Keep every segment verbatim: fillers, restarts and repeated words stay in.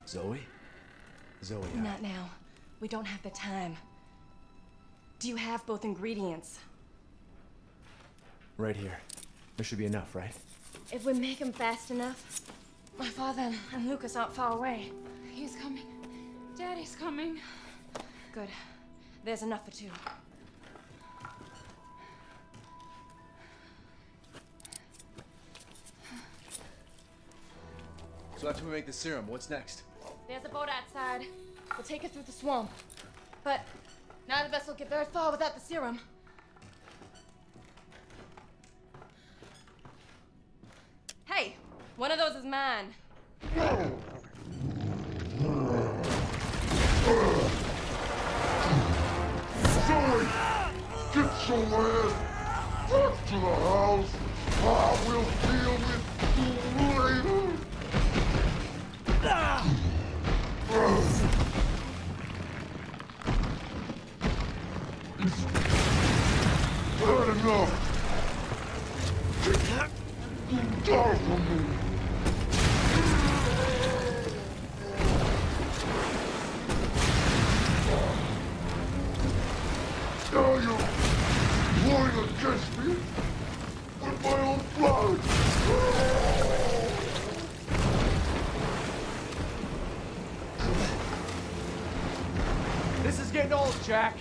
Zoe? Zoe, I... Not now. We don't have the time. Do you have both ingredients? Right here. There should be enough, right? If we make them fast enough, my father and Lucas aren't far away. He's coming. Daddy's coming. Good. There's enough for two. So after we make the serum, what's next? There's a boat outside. We'll take it through the swamp. But none of us will get very far without the serum. Hey, one of those is mine. Zoe! Get your ass back to the house! I will deal with you later! Bad enough! You die from me! Now you're warring against me with my own blood! This is getting old, Jack!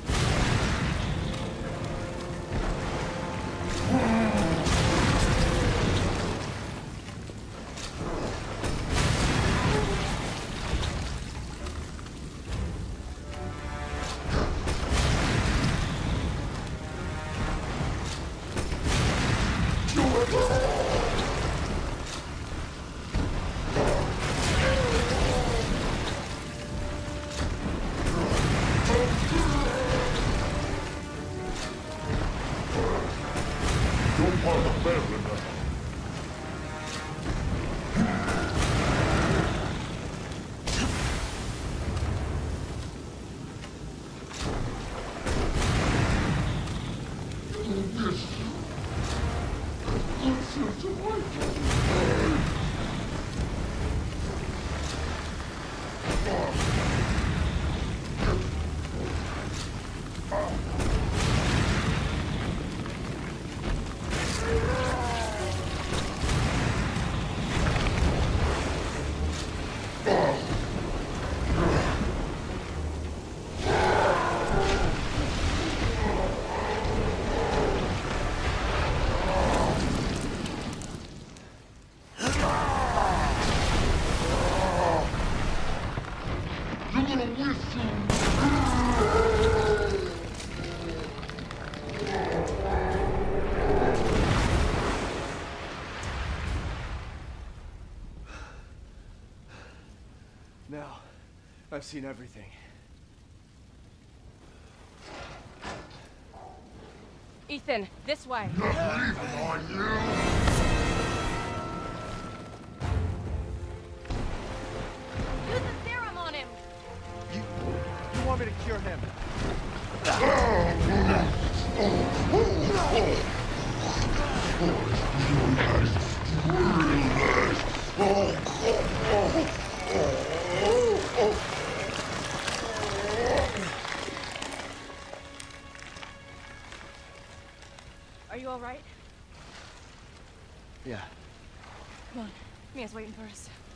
Now, I've seen everything. Ethan, this way. Not even on you! Use the serum on him. You... you want me to cure him? Are you all right? Yeah. Come on. Mia's waiting for us.